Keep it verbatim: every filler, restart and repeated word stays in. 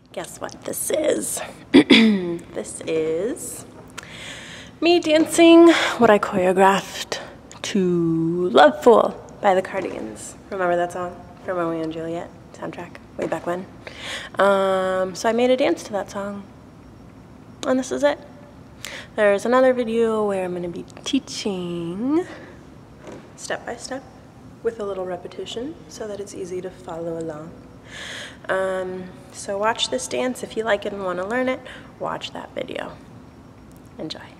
Guess what this is? This is me dancing what I choreographed to Lovefool by the Cardigans. Remember that song from Romeo and Juliet soundtrack way back when? Um, so I made a dance to that song, and this is it. There's another video where I'm going to be teaching step by step with a little repetition so that it's easy to follow along. Um, so watch this dance if you like it and want to learn it. Watch that video. Enjoy.